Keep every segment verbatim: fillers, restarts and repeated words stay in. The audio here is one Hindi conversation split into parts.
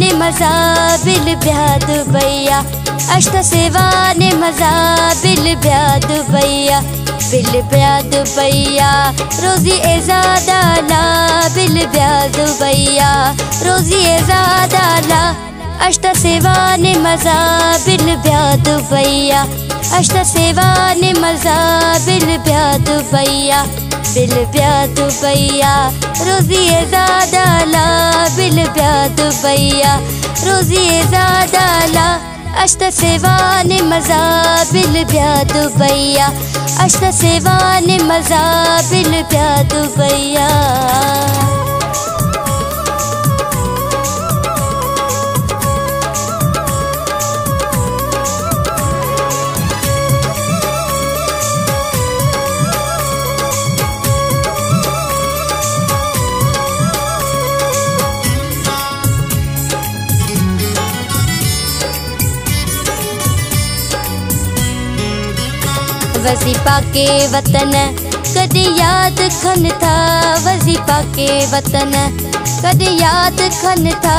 सेवानि मजा बिल ब्याद भैया अष्ट सेवानि मजा बिल ब्याद भैया बिल ब्याद भैया रोजी एजादाला बिल ब्याद भैया रोजी एजादाला अष्ट सेवानि मजा बिल ब्याद भैया अष्ट सेवानि मजा बिल ब्याद भैया बिल ब्याद भैया रोजी एजादाला बिल ब्याद भैया रोजी एजादाला अष्ट सेवानि मजा बिल ब्याद भैया अष्ट सेवानि मजा बिल ब्याद भैया वजीफा के वतन कदी याद खन था वजीफा के वतन कदी याद खन था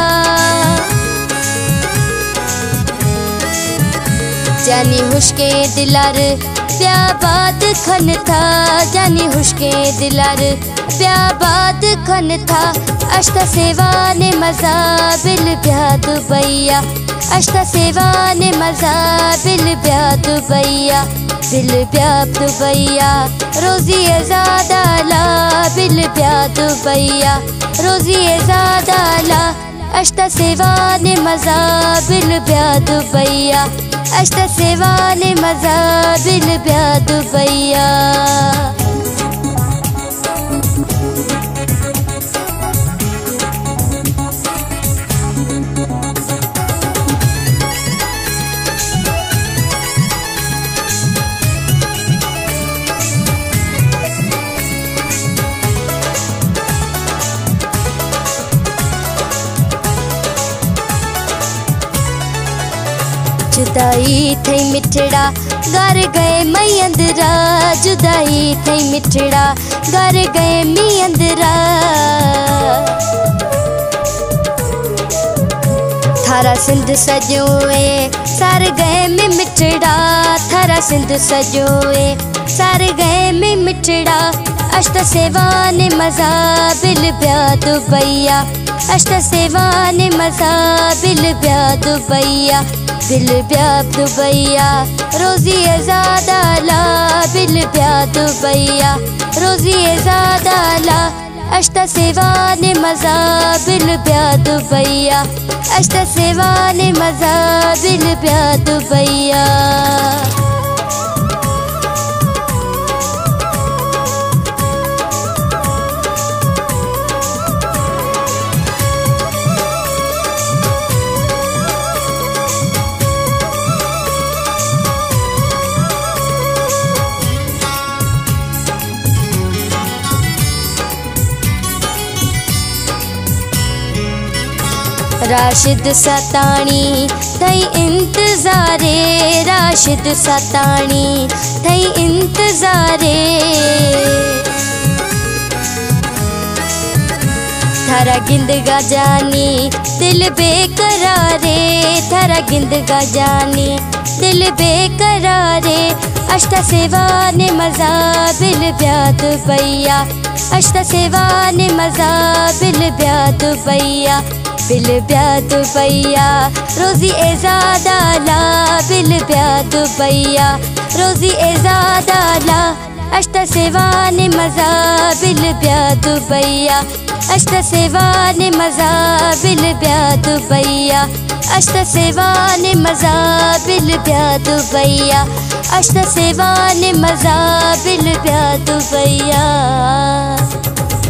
जानी हुश्के दिलार प्याबाद खन था जानी हुश्के दिलार प्याबाद खन था अष्ट सेवानि मजा बिल ब्याद भैया अष्ट सेवानि मजा बिल ब्याद भैया बिल ब्याद भैया रोजी एजादाला बिल ब्याद भैया रोजी एजादाला अष्ट सेवानि मजा बिल ब्याद भैया अष्ट सेवानि मजा बिल ब्याद भैया जुदाई थई मिठड़ा घर गए मई अंदरा जुदाई थई मिठड़ा घर गए मी अंदरा थारा सिंध सजोए सार गए में मिठड़ा थारा सिंध सजोए सार गए में मिठड़ा अष्ट सेवानि मजा बिल ब्याद भैया अष्ट सेवानि मजा बिल ब्याद भैया बिल ब्याद भैया रोजी एजादाला बिल ब्याद भैया रोजी एजादाला अष्ट सेवानि मजा बिल ब्याद भैया अष्ट सेवानि मजा बिल ब्याद भैया राशिद सतानी थई इंतजारे राशिद सतानी थई इंतजारे थारा गिंद गा जानी दिल बेकरारे थारा गिंद गा जानी दिल बेकरारे अष्ट सेवानि मजा बिल ब्याद भैया अष्ट सेवानि मजा बिल ब्याद भैया बिल ब्याद भैया रोजी एजादाला बिल ब्याद भैया रोजी एजादाला अष्ट सेवानि मजा बिल ब्याद भैया अष्ट सेवानि मजा बिल ब्याद भैया अष्ट सेवानि मजा बिल ब्याद भैया अष्ट सेवानि मजा बिल ब्याद भैया।